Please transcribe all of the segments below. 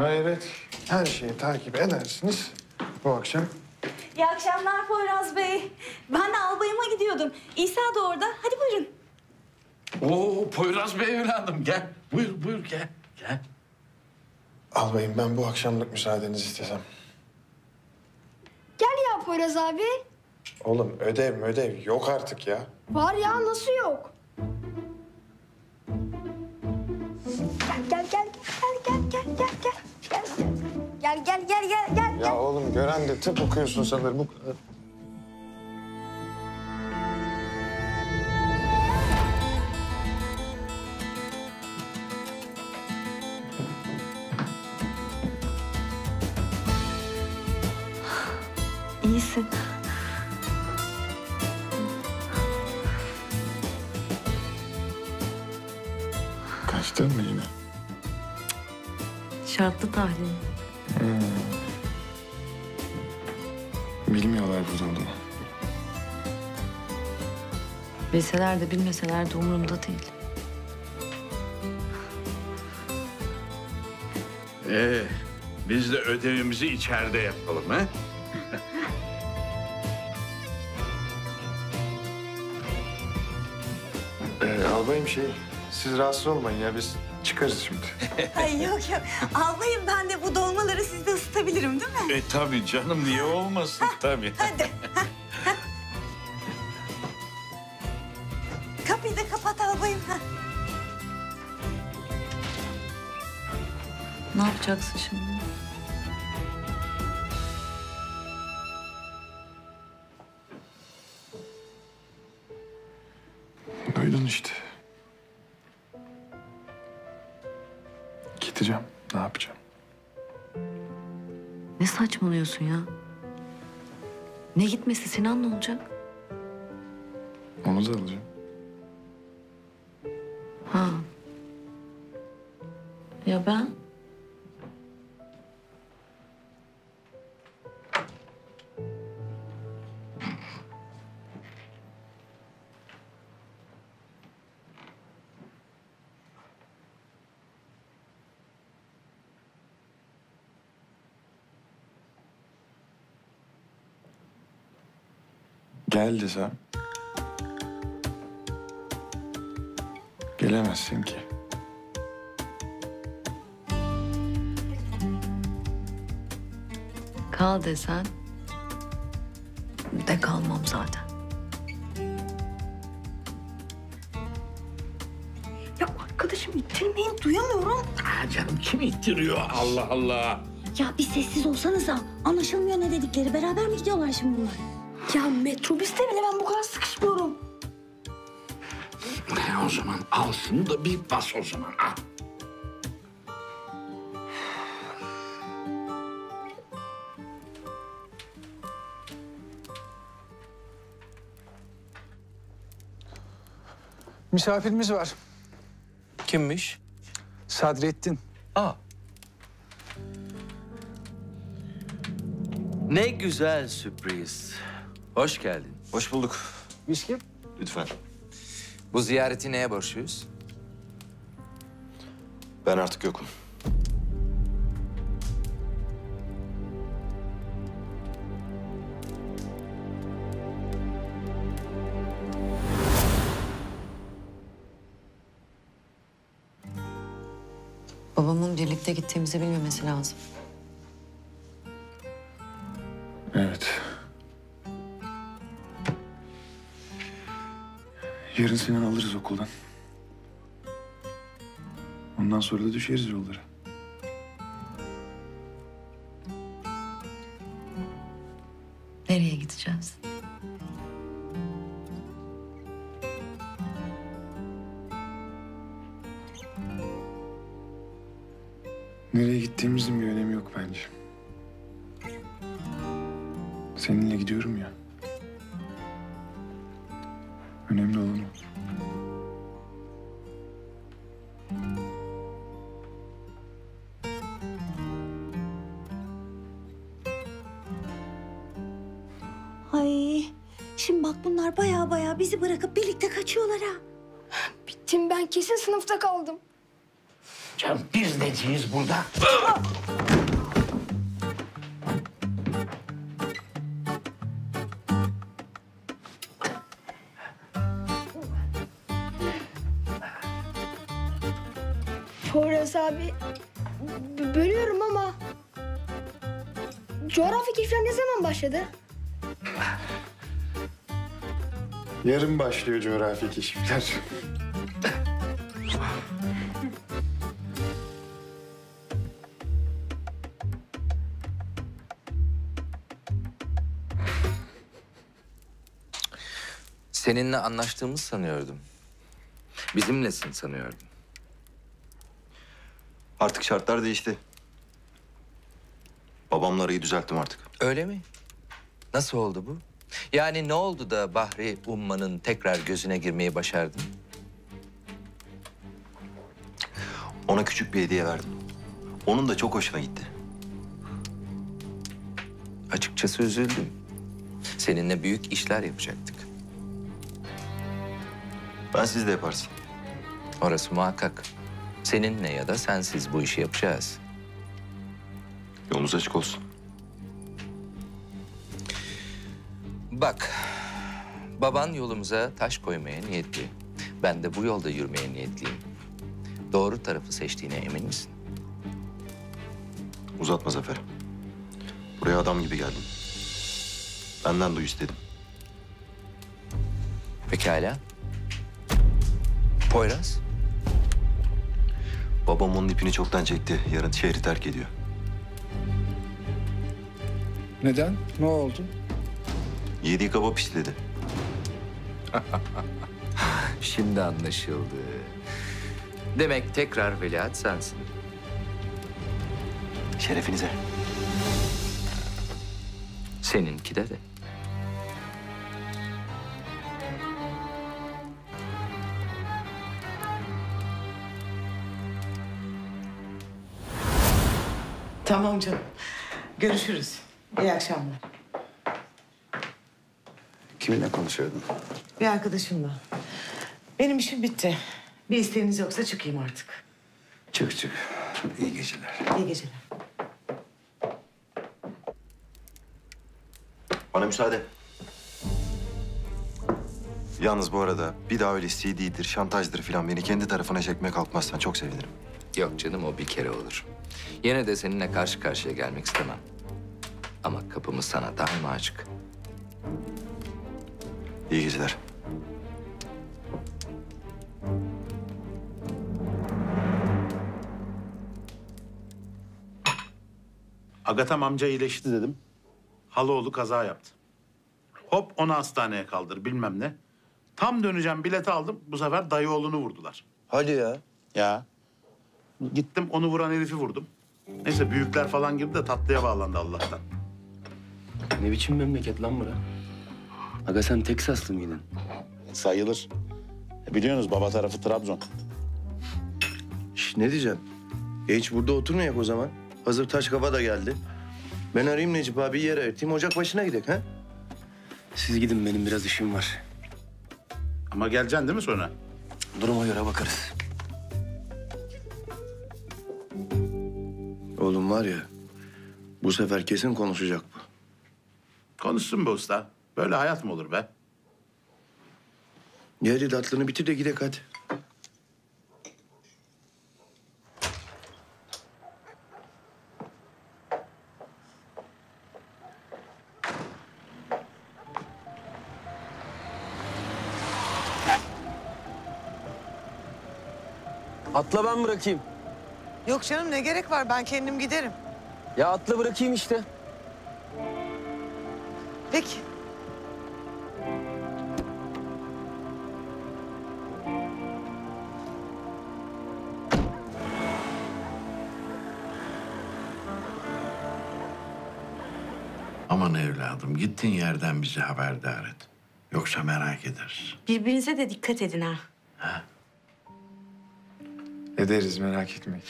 Hayret. Her şeyi takip edersiniz bu akşam. İyi akşamlar Poyraz Bey. Ben de albayıma gidiyordum. İsa da orada. Hadi buyurun. Oo Poyraz Bey evladım gel. Buyur gel. Gel. Albayım, ben bu akşamlık müsaadenizi istesem. Gel ya Poyraz abi. Oğlum ödev yok artık ya. Var ya, nasıl yok? Gel. Gel. Ya oğlum, gören de tıp okuyorsun sanır bu kadar. İyisin. Kaçtın mı yine? Şartlı tahlil. Bilmiyorlar burada olduğumu. Bilseler de bilmeseler de umurumda değil. Biz de ödevimizi içeride yapalım ha? Albayım siz rahatsız olmayın ya, biz çıkarız şimdi. Ay yok. Albayım, ben de bu dolmaları sizde ısıtabilirim değil mi? Tabii canım niye olmasın tabii. Hadi. Kapıyı da kapat albayım. Ne yapacaksın şimdi? Duydun işte. Gideceğim. Ne yapacağım? Ne saçmalıyorsun ya? Ne gitmesi, Sinan ne olacak? Onu da alacağım. Ha. Ya ben? Gel desem. Gelemezsin ki. Kal desen de kalmam zaten. Ya arkadaşım, ittirmeyin, duyamıyorum. Canım kim ittiriyor Allah Allah. Ya bir sessiz olsanıza. Anlaşılmıyor ne dedikleri. Beraber mi gidiyorlar şimdi bunlar? Ya metrobüste bile ben bu kadar sıkışmıyorum. O zaman al şunu da bir bas o zaman al. Misafirimiz var. Kimmiş? Sadrettin. Aa. Ne güzel sürpriz. Hoş geldin. Hoş bulduk. Viski. Lütfen. Bu ziyareti neye borçluyuz? Ben artık yokum. Babamın birlikte gittiğimizi bilmemesi lazım. Evet. Yarın Sinan alırız okuldan. Ondan sonra da düşeriz yollara. Nereye gideceğiz? Nereye gittiğimizin bir önemi yok bence. Seninle gidiyorum ya. Önemli olan o. Ay, şimdi bak bunlar baya bizi bırakıp birlikte kaçıyorlar ha. Bittim ben, kesin sınıfta kaldım. Canım biz neciyiz burada? Poyraz abi, bölüyorum ama... Coğrafi keşifler ne zaman başladı? Yarın başlıyor coğrafi keşifler. Seninle anlaştığımız sanıyordum. Bizimlesin sanıyordum. Artık şartlar değişti. Babamla arayı düzelttim artık. Öyle mi? Nasıl oldu bu? Yani ne oldu da Bahri Umman'ın tekrar gözüne girmeyi başardın? Ona küçük bir hediye verdim. Onun da çok hoşuna gitti. Açıkçası üzüldüm. Seninle büyük işler yapacaktık. Ben siz de yaparsın. Orası muhakkak. Seninle ya da sensiz bu işi yapacağız. Yolunuz açık olsun. Bak, baban yolumuza taş koymaya niyetli. Ben de bu yolda yürümeye niyetliyim. Doğru tarafı seçtiğine emin misin? Uzatma Zafer. Buraya adam gibi geldim. Benden duy istedim. Pekala. Poyraz? Babam onun ipini çoktan çekti. Yarın şehri terk ediyor. Neden? Ne oldu? Yediği kaba pisledi. Şimdi anlaşıldı. Demek tekrar veliaht sensin. Şerefinize. Seninki de. Tamam canım. Görüşürüz. İyi akşamlar. Kiminle konuşuyordun? Bir arkadaşımla. Benim işim bitti. Bir isteğiniz yoksa çıkayım artık. Çık çık. İyi geceler. İyi geceler. Bana müsaade. Yalnız bu arada bir daha öyle CD'dir, şantajdır falan beni kendi tarafına çekmeye kalkmazsan çok sevinirim. Yok canım, o bir kere olur. Yine de seninle karşı karşıya gelmek istemem. Ama kapımız sana daima açık. İyi geceler. Agatam amca iyileşti dedim. Haloğlu kaza yaptı. Hop onu hastaneye kaldır bilmem ne. Tam döneceğim bileti aldım. Bu sefer dayıoğlunu vurdular. Hadi ya. Ya. Gittim onu vuran herifi vurdum. Neyse büyükler falan girdi de tatlıya bağlandı Allah'tan. Ne biçim memleket lan bura? Aga sen Teksaslı mıydın? Sayılır. Biliyorsunuz baba tarafı Trabzon. Şş, ne diyeceğim? Hiç burada oturmayak o zaman. Hazır taş kafa da geldi. Ben arayayım Necip abi yer ayırtayım. Ocak başına gidelim ha? Siz gidin, benim biraz işim var. Ama geleceksin değil mi sonra? Duruma göre bakarız. Oğlum var ya, bu sefer kesin konuşacak bu. Konuşsun be usta. Böyle hayat mı olur be? Hadi tatlını bitir de gidelim hadi. Atla ben bırakayım. Yok canım ne gerek var? Ben kendim giderim. Ya atla bırakayım işte. Peki. Aman evladım, gittiğin yerden bizi haberdar et. Yoksa merak ederiz. Birbirinize de dikkat edin ha. Ederiz, merak etmeyin.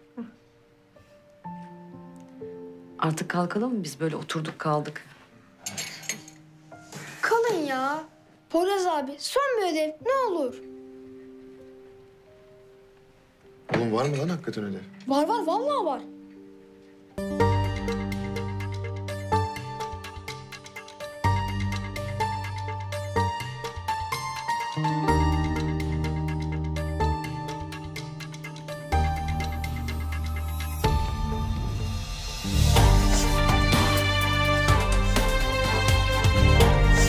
Artık kalkalım mı? Biz böyle oturduk kaldık. Kalın ya. Poyraz abi, son bir ödev ne olur. Oğlum var mı lan hakikaten ödev? Var var vallahi var.